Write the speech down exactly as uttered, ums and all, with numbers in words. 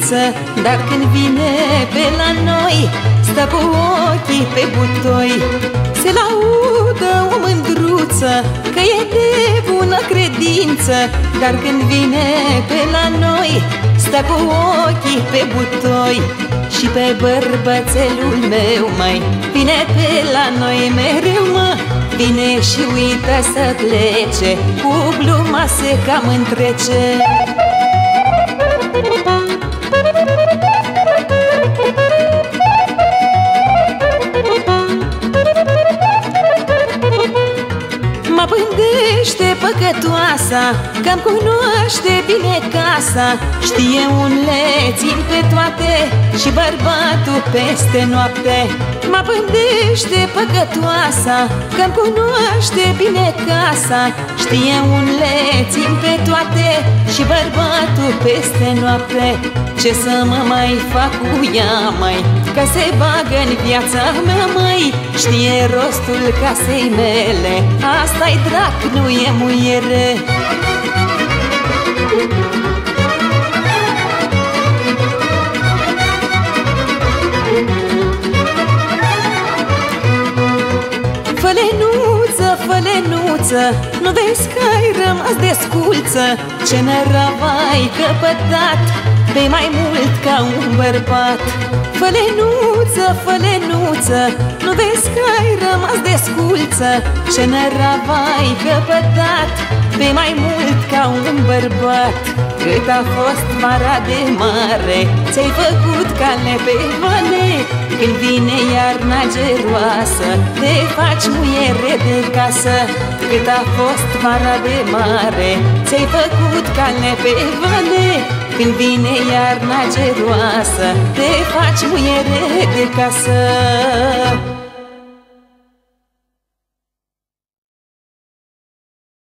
credință, dar când vine pe la noi, stă cu ochii pe butoi. Se laudă o mândruță că e de bună credință, dar când vine pe la noi, stă cu ochii pe butoi. Și pe bărbățelul meu, mai vine pe la noi mereu, mă, vine și uită să plece, cu gluma se cam întrece. Mă pândește păcătoasa, că-mi cunoaște bine casa. Știe un lețin pe toate și bărbatul peste noapte. Mă pândește păcătoasa, că-mi cunoaște bine casa. Știe un lețin pe toate și bărbatul peste noapte. Ce să mă mai fac cu ea, mai, că se bagă în viața mea, mai. Știe rostul casei mele, asta-i drac, nu e muiere. Fălenuță, fălenuță, nu vezi că ai rămas desculță? Ce nărav ai căpătat, bei mai mult ca un bărbat. Fălenuță, fălenuță, nu vezi că ai rămas desculță? Ce nărav ai căpătat, bei mai mult ca un bărbat. Cât a fost vara de mare, ți-ai făcut cale pe vale. Când vine iarna geroasă, te faci muiere de casă. Cât a fost vara de mare, ți-ai făcut cale pe vale. Când vine iarna geroasă, te faci muiere de casă.